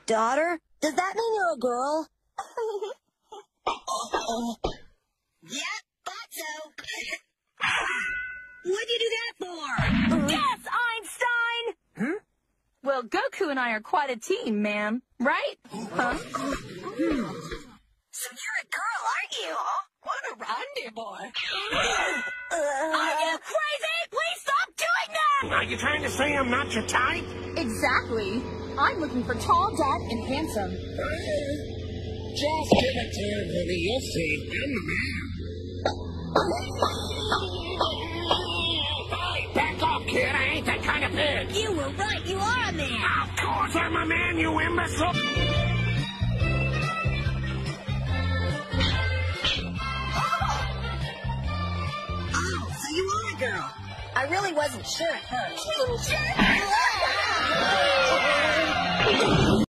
daughter? Does that mean you're a girl? Yeah, thought so. What'd you do that for? Yes, Einstein! Well, Goku and I are quite a team, ma'am. Right? Huh? So you're a girl, aren't you? What a randy boy. Are you crazy? Please stop doing that! Are you trying to say I'm not your type? Exactly. I'm looking for tall, dark, and handsome. Just give it to him, honey. You'll see. I'm the man. Hey, back off, kid. I ain't that kind of bitch. You were right, you are a man. Of course I'm a man, you imbecile. Oh, so you are a girl. I really wasn't sure, huh?